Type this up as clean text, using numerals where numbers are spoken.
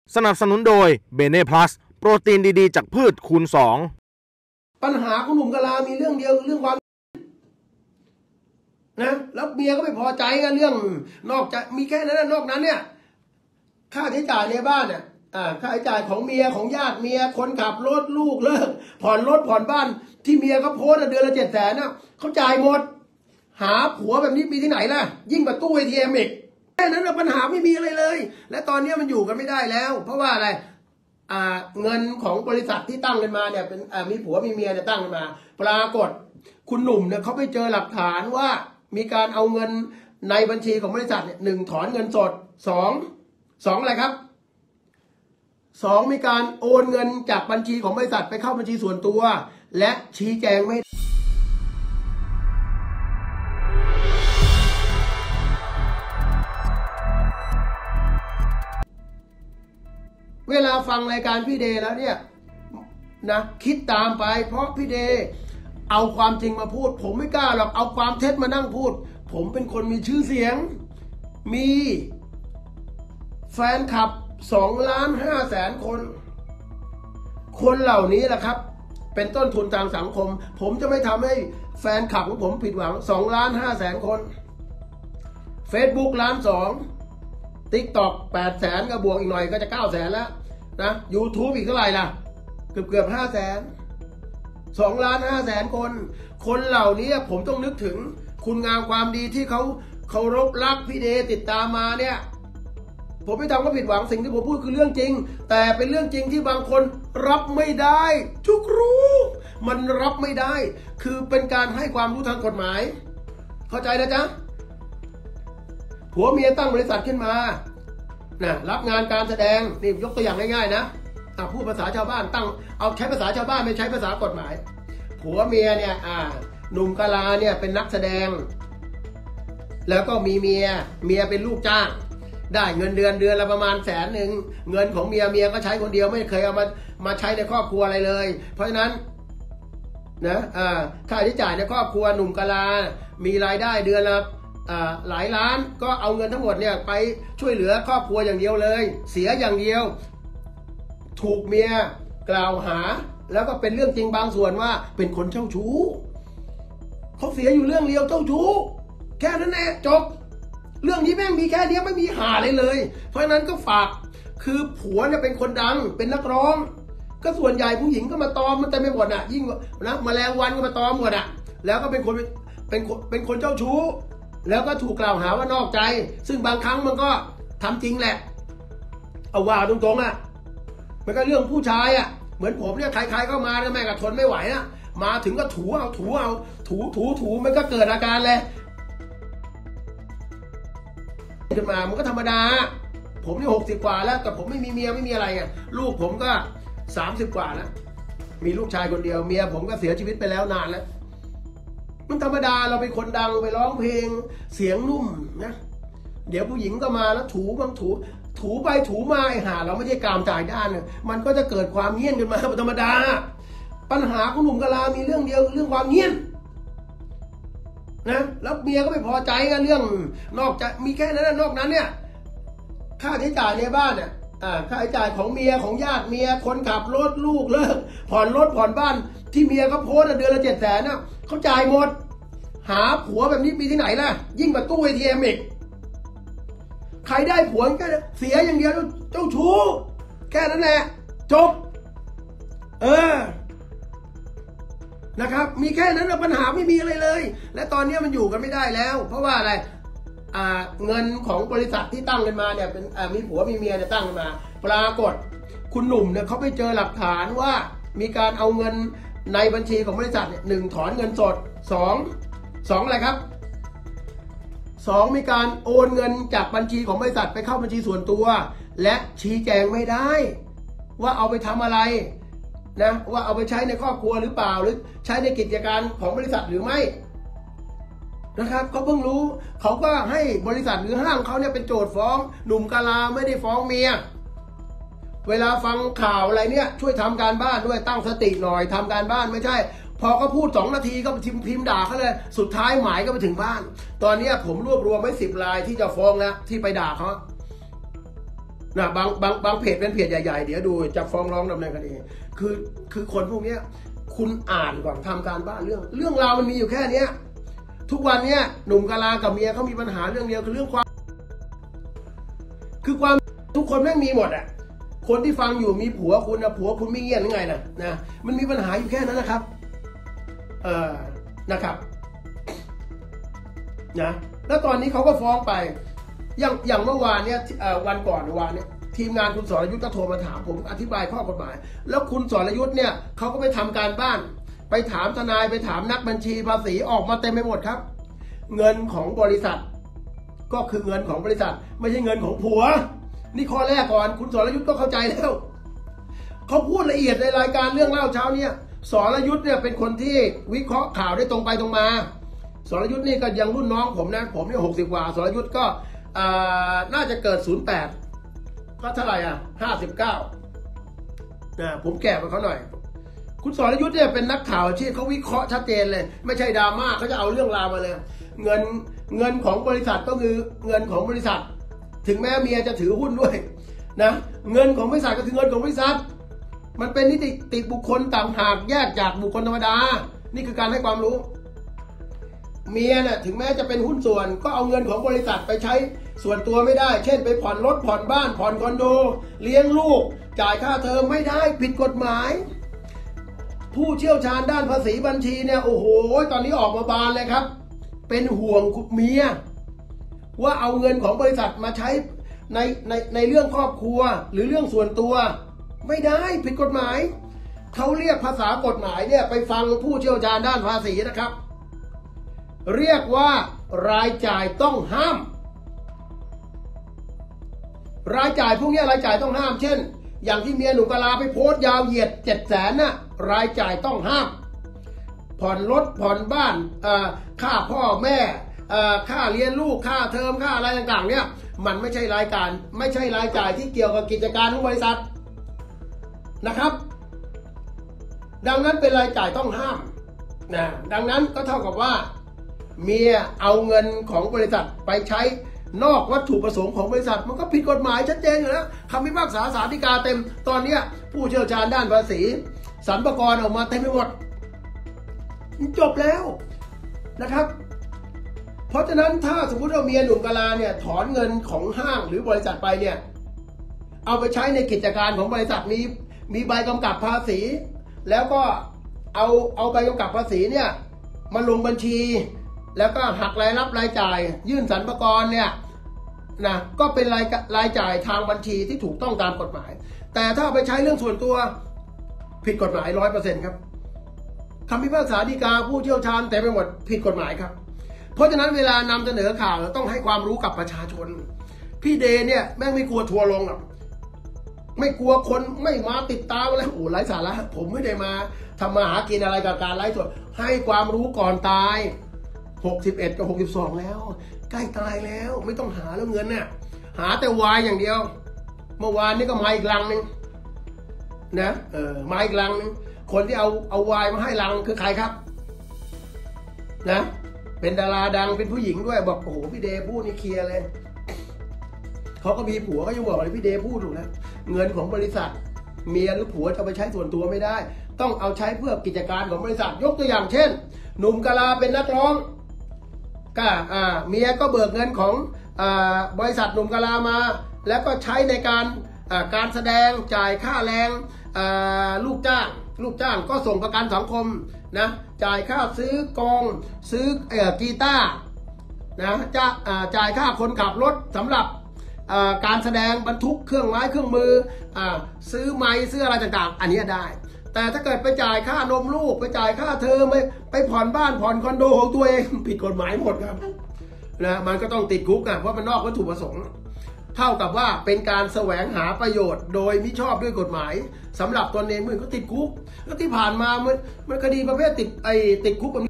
สนับสนุนโดยเบเน่พลัสโปรตีนดีๆจากพืชคูณ2 ปัญหาของหนุ่มกะลามีเรื่องเดียวเรื่องความนะแล้วเมียก็ไม่พอใจกันเรื่องนอกจากมีแค่นั้นนอกนั้นเนี่ยค่าใช้จ่ายในบ้านเนี่ยค่าใช้จ่ายของเมียของญาติเมียคนขับรถลูกเลิกผ่อนรถผ่อนบ้านที่เมียเขาโพสต์เดือนละ700,000นะเขาจ่ายหมดหาผัวแบบนี้มีที่ไหนล่ะยิ่งประตูATMอีกแค่นั้นปัญหาไม่มีอะไรเลยและตอนนี้มันอยู่กันไม่ได้แล้วเพราะว่าอะไรเงินของบริษัทที่ตั้งกันมาเนี่ยเป็นมีผัวมีเมียเนี่ยตั้งกันมาปรากฏคุณหนุ่มเนี่ยเขาไปเจอหลักฐานว่ามีการเอาเงินในบัญชีของบริษัทเนี่ย1ถอนเงินสด2อะไรครับ2มีการโอนเงินจากบัญชีของบริษัทไปเข้าบัญชีส่วนตัวและชี้แจงไม่เวลาฟังรายการพี่เดย์แล้วเนี่ยนะคิดตามไปเพราะพี่เดย์เอาความจริงมาพูดผมไม่กล้าหรอกเอาความเท็จมานั่งพูดผมเป็นคนมีชื่อเสียงมีแฟนคลับ2,500,000 คนเหล่านี้แหละครับเป็นต้นทุนทางสังคมผมจะไม่ทำให้แฟนคลับของผมผิดหวัง2,500,000 คน Facebook 1,2,000 TikTok 800,000ก็บวกอีกหน่อยก็จะ900,000แล้วนะ YouTube อีกเท่าไหร่ล่ะเกือบ500,000 2,500,000 คนเหล่านี้ผมต้องนึกถึงคุณงามความดีที่เขาเคารพรักพี่เดย์ติดตามมาเนี่ยผมไม่ทำก็ผิดหวังสิ่งที่ผมพูดคือเรื่องจริงแต่เป็นเรื่องจริงที่บางคนรับไม่ได้ทุกรู้มันรับไม่ได้คือเป็นการให้ความรู้ทางกฎหมายเข้าใจนะจ๊ะผัวเมียตั้งบริษัทขึ้นมานะรับงานการแสดงนี่ยกตัวอย่างง่ายๆนะพูดภาษาชาวบ้านตั้งเอาใช้ภาษาชาวบ้านไม่ใช้ภาษากฎหมายผัวเมียเนี่ยหนุ่มกะลาเนี่ยเป็นนักแสดงแล้วก็มีเมียเป็นลูกจ้างได้เงินเดือนละประมาณ100,000เงินของเมียก็ใช้คนเดียวไม่เคยเอามาใช้ในครอบครัวอะไรเลยเพราะฉะนั้นนะค่าใช้จ่ายในครอบครัวหนุ่มกะลามีรายได้เดือนละหลายล้านก็เอาเงินทั้งหมดเนี่ยไปช่วยเหลือครอบครัวอย่างเดียวเลยเสียอย่างเดียวถูกเมียกล่าวหาแล้วก็เป็นเรื่องจริงบางส่วนว่าเป็นคนเจ้าชู้เขาเสียอยู่เรื่องเดียวเจ้าชู้แค่นั้นแหละจบเรื่องนี้แม่งมีแค่นี้ไม่มีหาเลยเพราะฉะนั้นก็ฝากคือผัวเนี่ยเป็นคนดังเป็นนักร้องก็ส่วนใหญ่ผู้หญิงก็มาตอมมันแต่ไม่หมดยิ่งนะแมลงวันก็มาตอมหมดแล้วก็เป็นคนเจ้าชู้แล้วก็ถูกกล่าวหาว่านอกใจซึ่งบางครั้งมันก็ทำจริงแหละเอาว่าตรงมันก็เรื่องผู้ชายเหมือนผมเนี่ยใครๆเข้ามาเนี่ยแม่ก็ทนไม่ไหวนะมาถึงก็ถูมันก็เกิดอาการเลยขึ้นมามันก็ธรรมดาผมนี่60 กว่าแล้วแต่ผมไม่มีเมียไม่มีอะไรไงลูกผมก็30 กว่าแล้วมีลูกชายคนเดียวเมียผมก็เสียชีวิตไปแล้วนานแล้วมันธรรมดาเราเป็นคนดังไปร้องเพลงเสียงนุ่มนะเดี๋ยวผู้หญิงก็มาแล้วถูไปถูมาเราไม่ใช่กามจ่ายด้านเนี่ยมันก็จะเกิดความเงียบขึ้นมาธรรมดาปัญหาของหนุ่มกะลามีเรื่องเดียวเรื่องความเงียบนะแล้วเมียก็ไม่พอใจกันเรื่องนอกจากมีแค่นั้นนอกนั้นเนี่ยค่าใช้จ่ายในบ้านเนี่ยค่าใช้จ่ายของเมียของญาติเมียคนขับรถลูกเลิกผ่อนรถผ่อนบ้านที่เมียเขาโพสต์เดือนละ700,000นะเขาจ่ายหมดหาผัวแบบนี้มีที่ไหนล่ะยิ่งประตูATMอีกใครได้ผัวก็เสียอย่างเดียวเจ้าชู้แค่นั้นแหละจบนะครับมีแค่นั้นปัญหาไม่มีอะไรเลยและตอนนี้มันอยู่กันไม่ได้แล้วเพราะว่าอะไรเงินของบริษัทที่ตั้งกันมาเนี่ยเป็นมีผัวมีเมียเนี่ยตั้งกันมาปรากฏคุณหนุ่มเนี่ยเขาไปเจอหลักฐานว่ามีการเอาเงินในบัญชีของบริษัทเนี่ย1ถอนเงินสด2อะไรครับ2มีการโอนเงินจากบัญชีของบริษัทไปเข้าบัญชีส่วนตัวและชี้แจงไม่ได้ว่าเอาไปทำอะไรนะว่าเอาไปใช้ในครอบครัวหรือเปล่าหรือใช้ในกิจการของบริษัทหรือไม่นะครับเขาเพิ่งรู้เขาก็ให้บริษัทหรือห้างเขาเนี่ยเป็นโจทย์ฟ้องหนุ่มกะลาไม่ได้ฟ้องเมียเวลาฟังข่าวอะไรเนี่ยช่วยทำการบ้านด้วยตั้งสติหน่อยทำการบ้านไม่ใช่พอเขาพูด2 นาทีก็พิมพ์ด่าเขาเลยสุดท้ายหมายก็ไปถึงบ้านตอนนี้ผมรวบรวมไว้10 รายที่จะฟ้องแล้วที่ไปด่าเขานะบางเพจเป็นเพจใหญ่ๆเดี๋ยวดูจะฟ้องร้องดำเนินคดีคือคนพวกเนี้ยคุณอ่านก่อนทำการบ้านเรื่องราวมันมีอยู่แค่เนี้ยทุกวันเนี้ยหนุ่มกะลากับเมียเขามีปัญหาเรื่องเดียวคือเรื่องความทุกคนแม่งมีหมดอ่ะคนที่ฟังอยู่มีผัวคุณนะผัวคุณไม่เงี้ยหรือไงนะมันมีปัญหาอยู่แค่นั้นนะครับนะครับนะแล้วตอนนี้เขาก็ฟ้องไปอย่างเมื่อวานเนี่ยวันก่อนวานเนี่ยทีมงานคุณสรยุทธ์ก็โทรมาถามผมอธิบายข้อกฎหมายแล้วคุณสรยุทธ์เนี่ยเขาก็ไปทำการบ้านไปถามทนายไปถามนักบัญชีภาษีออกมาเต็มไปหมดครับเงินของบริษัทก็คือเงินของบริษัทไม่ใช่เงินของผัวนี่ข้อแรกก่อนคุณสรยุทธ์ก็เข้าใจแล้วเขาพูดละเอียดในรายการเรื่องเล่าเช้าเนี่ยสรยุทธ์เนี่ยเป็นคนที่วิเคราะห์ข่าวได้ตรงไปตรงมาสรยุทธ์นี่ก็ยังรุ่นน้องผมนะผมเนี่ย60 กว่าสรยุทธ์ก็น่าจะเกิด08ก็เท่าไหร่59นะผมแก่กว่าเขาหน่อยคุณสรยุทธ์เนี่ยเป็นนักข่าวที่เขาวิเคราะห์ชัดเจนเลยไม่ใช่ดราม่าเขาจะเอาเรื่องราวมาเลยเงินของบริษัทก็คือเงินของบริษัทถึงแม้เมียจะถือหุ้นด้วยนะเงินของบริษัทก็คือเงินของบริษัทมันเป็นนิติบุคคลต่างหากแยกจากบุคคลธรรมดานี่คือการให้ความรู้เมียน่ะถึงแม้จะเป็นหุ้นส่วนก็เอาเงินของบริษัทไปใช้ส่วนตัวไม่ได้เช่นไปผ่อนรถผ่อนบ้านผ่อนคอนโดเลี้ยงลูกจ่ายค่าเทอมไม่ได้ผิดกฎหมายผู้เชี่ยวชาญด้านภาษีบัญชีเนี่ยโอ้โหตอนนี้ออกมาบานเลยครับเป็นห่วงเมียว่าเอาเงินของบริษัทมาใช้ในเรื่องครอบครัวหรือเรื่องส่วนตัวไม่ได้ผิดกฎหมายเขาเรียกภาษากฎหมายเนี่ยไปฟังผู้เชี่ยวชาญด้านภาษีนะครับเรียกว่ารายจ่ายต้องห้ามรายจ่ายพวกนี้รายจ่ายต้องห้ามเช่นอย่างที่เมียหนุ่มกะลาไปโพสต์ยาวเหยียด700,000น่ะรายจ่ายต้องห้ามผ่อนรถผ่อนบ้านค่าพ่อแม่ค่าเลี้ยงลูกค่าเทอมค่าอะไรต่างๆเนี่ยมันไม่ใช่รายจ่ายที่เกี่ยวกับกิจการของบริษัทนะครับดังนั้นเป็นรายจ่ายต้องห้ามนะดังนั้นก็เท่ากับว่าเมียเอาเงินของบริษัทไปใช้นอกวัตถุประสงค์ของบริษัทมันก็ผิดกฎหมายชัดเจนอยู่แล้วคำพิพากษาศาลฎีกาเต็มตอนนี้ผู้เชี่ยวชาญด้านภาษีสรรพากรออกมาเต็มไปหมดจบแล้วนะครับเพราะฉะนั้นถ้าสมมุติว่าเมียหนุ่มกะลาเนี่ยถอนเงินของห้างหรือบริษัทไปเนี่ยเอาไปใช้ในกิจการของบริษัทมีใบกำกับภาษีแล้วก็เอาใบกำกับภาษีเนี่ยมาลงบัญชีแล้วก็หักรายรับรายจ่ายยื่นสรรพากรเนี่ยนะก็เป็นรายจ่ายทางบัญชีที่ถูกต้องตามกฎหมายแต่ถ้าไปใช้เรื่องส่วนตัวผิดกฎหมาย 100% ครับคำพิพากษาฎีกาผู้เชี่ยวชาญแต่ไปหมดผิดกฎหมายครับเพราะฉะนั้นเวลานำเสนอข่าวต้องให้ความรู้กับประชาชนพี่เดเนี่ยแม่งไม่กลัวทัวร์ลงหรอกไม่กลัวคนไม่มาติดตามแล้วโอ้ไร้สาระผมไม่ได้มาทำมาหากินอะไรกับการไลฟ์สดให้ความรู้ก่อนตาย61กับ62แล้วใกล้ตายแล้วไม่ต้องหาแล้วเงินเนี่ยหาแต่วายอย่างเดียวเมื่อวานนี้ก็มาอีกลังนึงนะมาอีกลังนึงคนที่เอาวายมาให้ลังคือใครครับนะเป็นดาราดังเป็นผู้หญิงด้วยบอกโอ้โหพี่เดพูดนี่เคลียร์เลยเขาก็มีผัวก็ยังบอกเลยพี่เดพูดถูกแล้วเงินของบริษัทเมียหรือผัวจะไปใช้ส่วนตัวไม่ได้ต้องเอาใช้เพื่อกิจการของบริษัทยกตัวอย่างเช่นหนุ่มกะลาเป็นนักร้องก็เมียก็เบิกเงินของบริษัทหนุ่มกะลามาแล้วก็ใช้ในการแสดงจ่ายค่าแรงลูกจ้างก็ส่งประกันสังคมนะจ่ายค่าซื้อกองซื้อกีตาร์นะจะจ่ายค่าคนขับรถสำหรับการแสดงบรรทุกเครื่องไม้เครื่องมือซื้อไม้ซื้ออะไรต่างๆอันนี้ได้แต่ถ้าเกิดไปจ่ายค่านมลูกไปจ่ายค่าเทอมไปผ่อนบ้านผ่อนคอนโดของตัวเองผิดกฎหมายหมดครับนะมันก็ต้องติดคุกเพราะมันนอกวัตถุประสงค์เท่ากับว่าเป็นการแสวงหาประโยชน์โดยมิชอบด้วยกฎหมายสำหรับตนเองมันก็ติดคุกแล้วที่ผ่านมามันคดีประเภทติดคุก